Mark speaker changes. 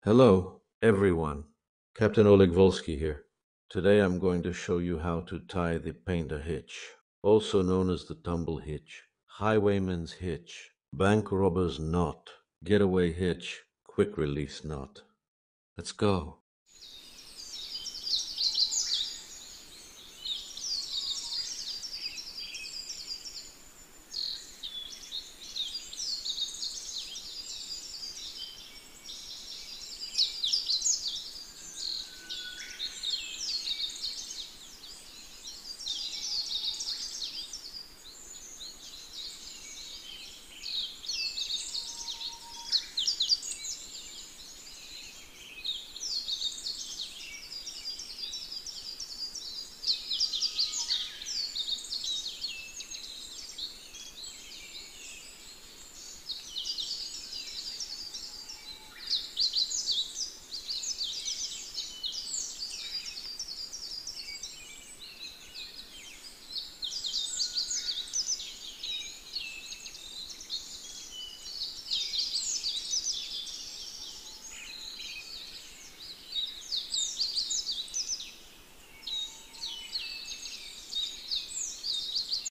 Speaker 1: Hello, everyone. Captain Oleg Volsky here. Today I'm going to show you how to tie the painter hitch, also known as the tumble hitch, highwayman's hitch, bank robber's knot, getaway hitch, quick release knot. Let's go.